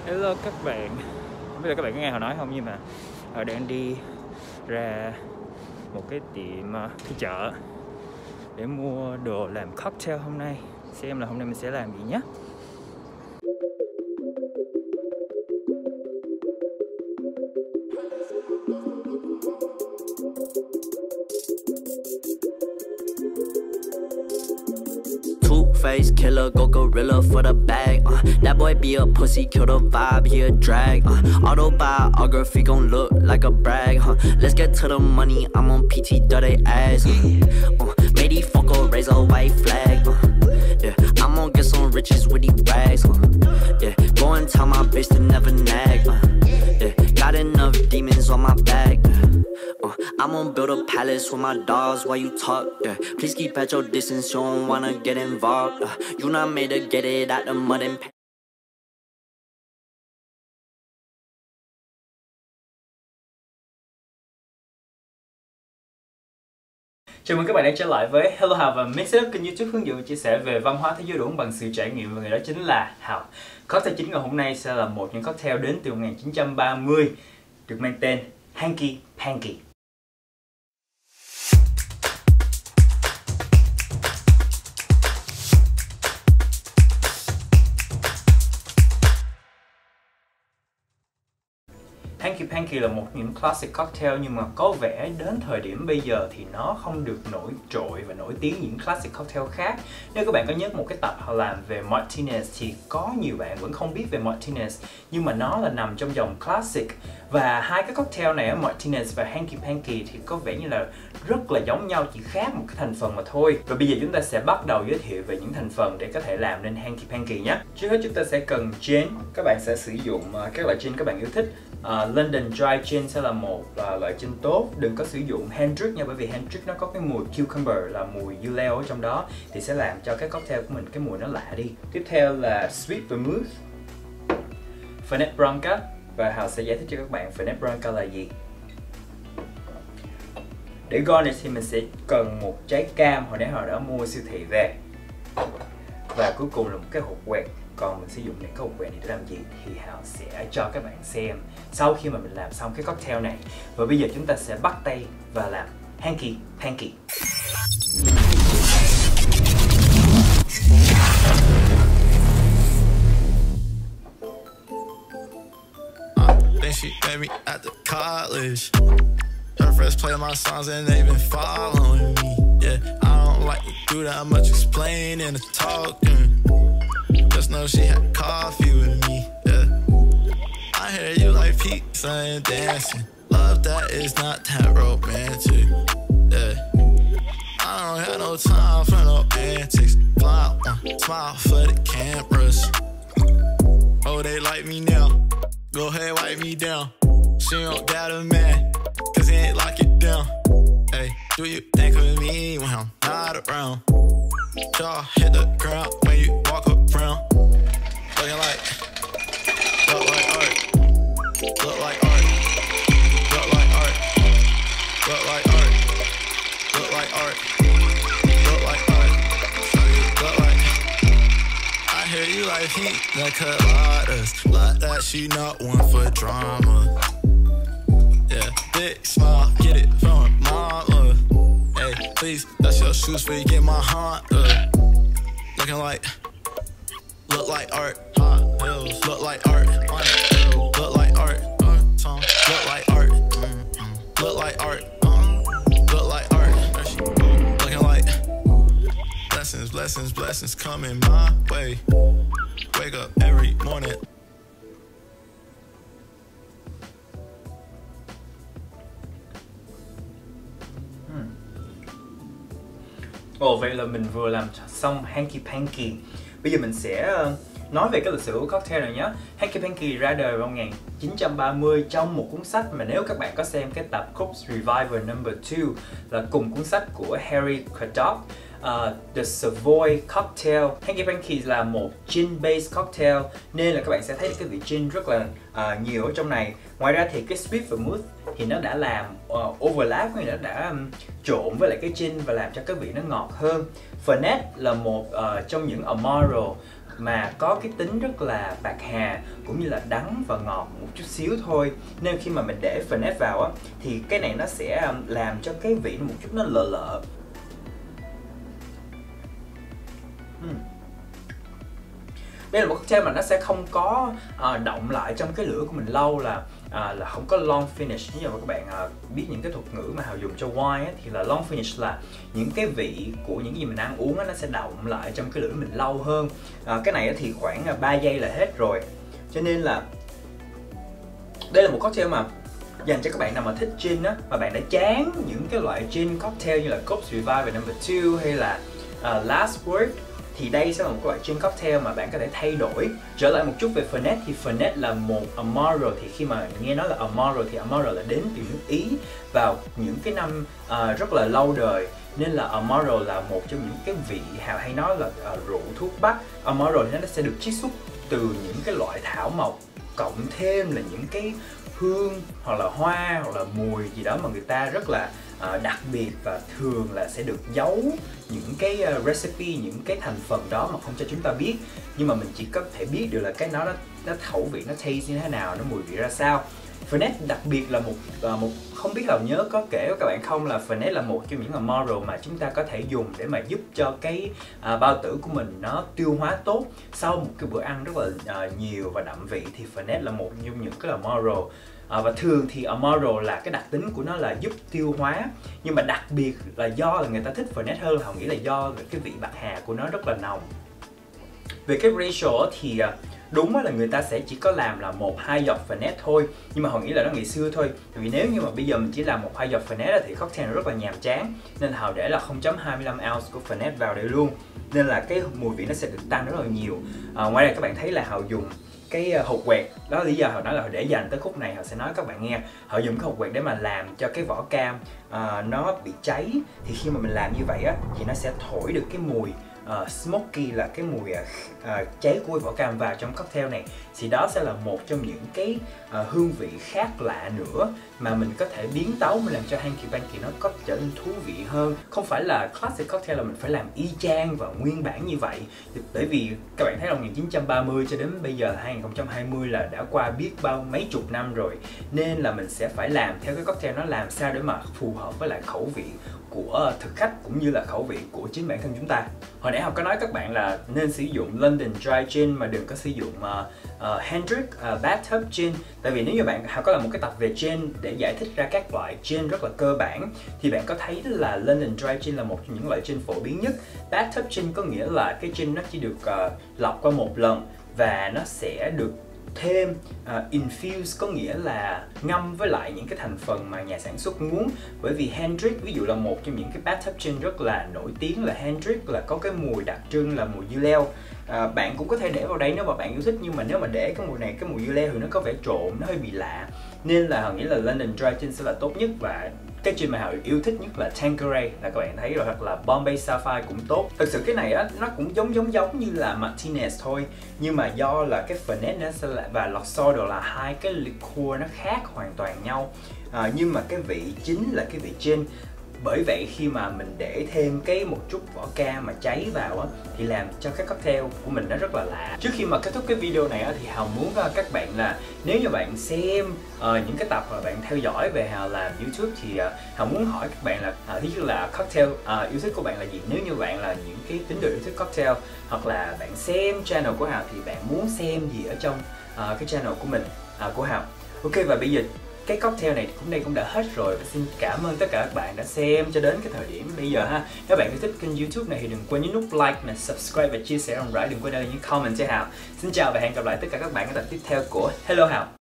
Hello các bạn. Không biết là các bạn có nghe hồi nói không, nhưng mà đang đi ra một cái tiệm, cái chợ để mua đồ làm cocktail hôm nay. Xem là hôm nay mình sẽ làm gì nhé. Two-face killer, go gorilla for the bag. That boy be a pussy, kill the vibe, he a drag. Autobiography gon' look like a brag. Let's get to the money, I'm on PT, dirty ass. Made these fucker raise a white flag. Yeah, I'm gon' get some riches with these rags. Yeah, go and tell my bitch to never nag. Yeah, got enough demons on my back. I'm gonna build a palace with my dogs while you talk. Yeah, please keep at your distance, you don't wanna get involved. You not made to get it out the mud and Chào mừng các bạn đã trở lại với Hello Hào và Mix It Up, kênh YouTube hướng dẫn và chia sẻ về văn hóa thế giới đồ uống bằng sự trải nghiệm, và người đó chính là Hào. Cocktail chính ngày hôm nay sẽ là một những cocktail đến từ 1930 được mang tên Hanky Panky. Hanky Panky là một những classic cocktail, nhưng mà có vẻ đến thời điểm bây giờ thì nó không được nổi trội và nổi tiếng những classic cocktail khác. Nếu các bạn có nhớ một cái tập họ làm về Martinez thì có nhiều bạn vẫn không biết về Martinez, nhưng mà nó là nằm trong dòng classic. Và hai cái cocktail này, Martinez và Hanky Panky, thì có vẻ như là rất là giống nhau, chỉ khác một cái thành phần mà thôi. Và bây giờ chúng ta sẽ bắt đầu giới thiệu về những thành phần để có thể làm nên Hanky Panky nhé. Trước hết chúng ta sẽ cần gin. Các bạn sẽ sử dụng các loại gin các bạn yêu thích. London Dry Gin sẽ là một loại gin tốt. Đừng có sử dụng Hendrick nha, bởi vì Hendrick nó có cái mùi cucumber, là mùi dưa leo ở trong đó, thì sẽ làm cho cái cocktail của mình cái mùi nó lạ đi. Tiếp theo là Sweet Vermouth, Fernet Branca, và Hào sẽ giải thích cho các bạn Fernet Branca là gì. Để garnish thì mình sẽ cần một trái cam hồi nãy Hào đã mua siêu thị về, và cuối cùng là một cái hột quẹt. Còn mình sử dụng những cái hột quẹt này để làm gì thì Hào sẽ cho các bạn xem sau khi mà mình làm xong cái cocktail này. Và bây giờ chúng ta sẽ bắt tay và làm Hanky Panky. Then she met me at the college. Her friends play my songs and they been following me. Yeah, I don't like to do that much explaining and talking. Just know she had coffee with me. Yeah, I hear you like pizza and dancing. Love that is not that romantic. Yeah, I don't have no time for no antics. Fly on, smile for the cameras. Oh, they like me now. Go ahead, wipe me down. She don't got a man, cause he ain't lock it down. Hey, do you think of me when I'm not around? Jaw hit the ground when you walk around. Looking like, look like art. Look like art. Look like art. Look like art. Look like art. Look like art. Look like. I hear you like heat, like coladas. Like that, she not one for drama. Yeah, big smile, get it from her mama. Hey, please, that's your shoes for you get my Honda. Looking like, look like art. Hot hills, look like art. Look like art. Look like art. Look like art. Look like art. Looking like blessings, blessings, blessings coming my way. Wake up every morning. Ồ, vậy là mình vừa làm xong Hanky Panky. Bây giờ mình sẽ nói về cái lịch sử của cocktail này nhé. Hanky Panky ra đời vào 1930 trong một cuốn sách mà nếu các bạn có xem cái tập Corpse Reviver number 2 là cùng cuốn sách của Harry Craddock, The Savoy Cocktail. Hanky Panky là một gin-based cocktail nên là các bạn sẽ thấy cái vị gin rất là nhiều ở trong này. Ngoài ra thì cái Sweet Vermouth thì nó đã làm overlap, có nghĩa là đã trộn với lại cái gin và làm cho cái vị nó ngọt hơn. Fernet là một trong những Amaro mà có cái tính rất là bạc hà cũng như là đắng và ngọt một chút xíu thôi. Nên khi mà mình để Fernet vào á thì cái này nó sẽ làm cho cái vị một chút nó lợ lợ. Đây là một cocktail mà nó sẽ không có động lại trong cái lửa của mình lâu, là không có long finish. Nếu mà các bạn biết những cái thuật ngữ mà Hào dùng cho wine á, thì là long finish là những cái vị của những cái gì mình ăn uống á, nó sẽ động lại trong cái lửa mình lâu hơn. Cái này thì khoảng 3 giây là hết rồi. Cho nên là đây là một cocktail mà dành cho các bạn nào mà thích gin á, mà bạn đã chán những cái loại gin cocktail như là Corpse Revive No. 2 hay là Last Word, thì đây sẽ là một loại gin cocktail mà bạn có thể thay đổi. Trở lại một chút về Fernet, thì Fernet là một Amaro. Thì khi mà nghe nói là Amaro thì Amaro là đến từ nước Ý vào những cái năm rất là lâu đời, nên là Amaro là một trong những cái vị Hào hay nói là rượu thuốc bắc. Amaro thì nó sẽ được chiết xuất từ những cái loại thảo mộc, cộng thêm là những cái hương hoặc là hoa hoặc là mùi gì đó mà người ta rất là đặc biệt, và thường là sẽ được giấu những cái recipe, những cái thành phần đó mà không cho chúng ta biết, nhưng mà mình chỉ có thể biết được là cái nó khẩu vị, nó taste như thế nào, nó mùi vị ra sao. Fernet đặc biệt là một không biết là nhớ có kể với các bạn không, là Fernet là một trong những Amaro mà chúng ta có thể dùng để mà giúp cho cái bao tử của mình nó tiêu hóa tốt sau một cái bữa ăn rất là nhiều và đậm vị. Thì Fernet là một trong những cái Amaro. Và thường thì Amaro là cái đặc tính của nó là giúp tiêu hóa, nhưng mà đặc biệt là do là người ta thích Fernet hơn, họ nghĩ là do cái vị bạc hà của nó rất là nồng. Về cái ratio thì đúng là người ta sẽ chỉ có làm là 1-2 giọt Fernet thôi, nhưng mà họ nghĩ là nó ngày xưa thôi. Tại vì nếu như mà bây giờ mình chỉ làm 1-2 giọt Fernet thì cocktail rất là nhàm chán, nên Hào để là 0.25 ounce của Fernet vào đây luôn, nên là cái mùi vị nó sẽ được tăng rất là nhiều. Ngoài ra các bạn thấy là Hào dùng cái hột quẹt, đó là lý do Hào nói là Hào để dành tới khúc này Hào sẽ nói các bạn nghe. Hào dùng cái hột quẹt để mà làm cho cái vỏ cam nó bị cháy, thì khi mà mình làm như vậy á thì nó sẽ thổi được cái mùi smoky, là cái mùi cháy của vỏ cam vào trong cocktail này. Thì đó sẽ là một trong những cái hương vị khác lạ nữa mà mình có thể biến tấu, mình làm cho hanky panky nó có trở nên thú vị hơn. Không phải là classic cocktail là mình phải làm y chang và nguyên bản như vậy, bởi vì các bạn thấy là 1930 cho đến bây giờ 2020 là đã qua biết mấy chục năm rồi, nên là mình sẽ phải làm theo cái cocktail nó làm sao để mà phù hợp với lại khẩu vị của thực khách cũng như là khẩu vị của chính bản thân chúng ta. Hồi nãy Hào có nói các bạn là nên sử dụng London Dry Gin mà đừng có sử dụng Hendrick Bathtub Gin. Tại vì nếu như bạn Hào có làm một cái tập về gin để giải thích ra các loại gin rất là cơ bản, thì bạn có thấy là London Dry Gin là một trong những loại gin phổ biến nhất. Bathtub Gin có nghĩa là cái gin nó chỉ được lọc qua một lần và nó sẽ được thêm infuse, có nghĩa là ngâm với lại những cái thành phần mà nhà sản xuất muốn. Bởi vì Hendrick ví dụ là một trong những cái bathtub gin rất là nổi tiếng, là Hendrick là có cái mùi đặc trưng là mùi dưa leo. Bạn cũng có thể để vào đây nếu mà bạn yêu thích, nhưng mà nếu mà để cái mùi này, cái mùi dưa leo thì nó có vẻ trộn, nó hơi bị lạ, nên là Hào nghĩ là London Dry Gin sẽ là tốt nhất. Và cái gin mà Hào yêu thích nhất là Tanqueray, là các bạn thấy rồi, hoặc là Bombay Sapphire cũng tốt. Thực sự cái này á nó cũng giống như là Martinez thôi, nhưng mà do là cái Fernet nó sẽ và Luxardo là hai cái liqueur nó khác hoàn toàn nhau, nhưng mà cái vị chính là cái vị gin. Bởi vậy khi mà mình để thêm một chút vỏ cam mà cháy vào á, thì làm cho cái cocktail của mình nó rất là lạ. Trước khi mà kết thúc cái video này á, thì Hào muốn các bạn là nếu như bạn xem những cái tập mà bạn theo dõi về Hào làm YouTube, thì Hào muốn hỏi các bạn là ví dụ là cocktail yêu thích của bạn là gì. Nếu như bạn là những cái tín đồ yêu thích cocktail, hoặc là bạn xem channel của Hào thì bạn muốn xem gì ở trong cái channel của mình, của Hào. Ok, và bây giờ cái cocktail này cũng đã hết rồi, và xin cảm ơn tất cả các bạn đã xem cho đến cái thời điểm bây giờ ha. Nếu bạn yêu thích kênh YouTube này thì đừng quên nhấn nút like nè, subscribe và chia sẻ rộng rãi, đừng quên để lại những comment cho Hào. Xin chào và hẹn gặp lại tất cả các bạn ở tập tiếp theo của Hello Hào.